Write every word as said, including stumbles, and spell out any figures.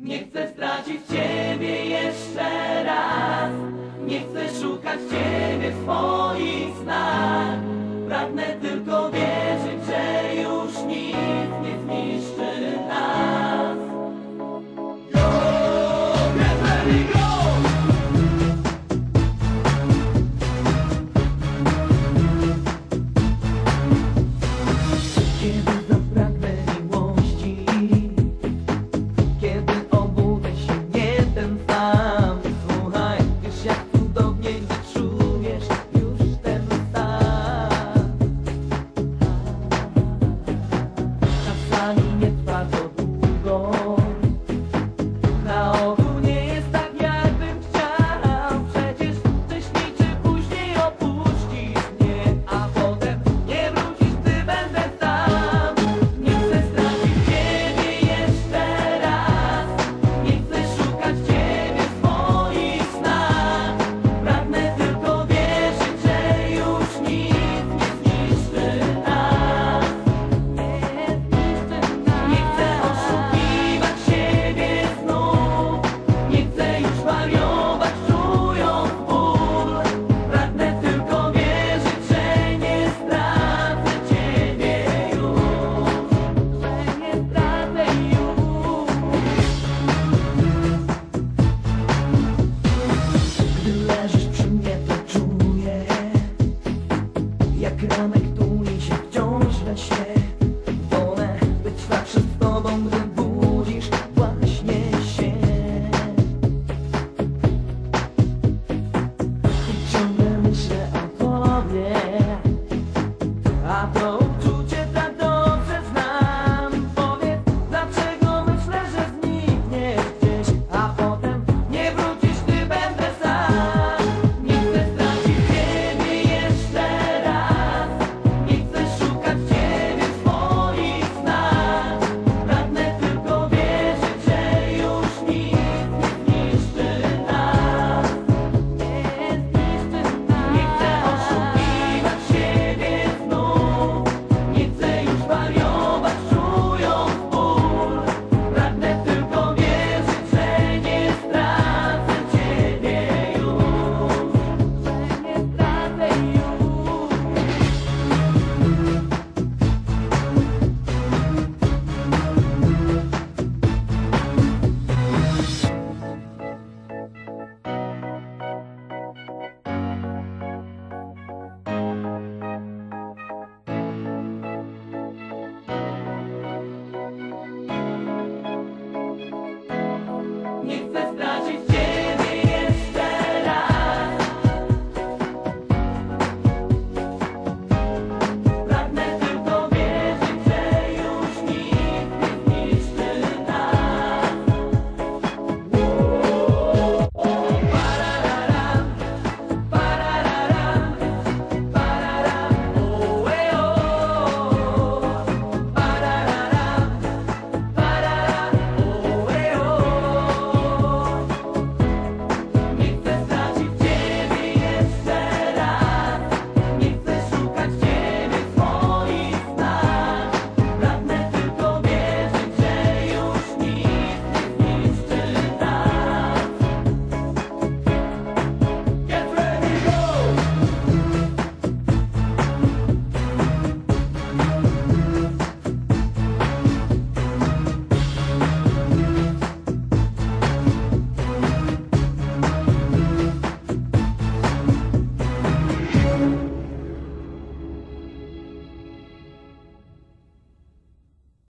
Nie chcę stracić Ciebie jeszcze raz. Nie chcę szukać Ciebie w swoich snach. Pragnę tylko wierzyć, że już nic nie zniszczy nas. Go, get ready, go! Kiedy zapragnę miłości, kiedy obudzę się nie ten sam. Słuchaj, wiesz jak cudownie, gdy czujesz już ten stan. Czasami nie trwa to długo, na ogół nie jest tak jakbym chciał. Przecież wcześniej czy później opuścisz mnie, a potem nie wrócisz, gdy będę sam. Nie chcę stracić Ciebie jeszcze raz. Nie chcę szukać Ciebie w swoich snach. Pragnę tylko wierzyć, że już nic nie zniszczy nas. Nie chcę oszukiwać siebie znów. Nie chcę już wariować, czując ból. Pragnę tylko wierzyć, że nie stracę Ciebie już. Że nie stracę już. Gdy leżysz przy mnie, to czuję, jak ranek tuli się wciąż we śnie. Wolę być zawsze z Tobą, gdy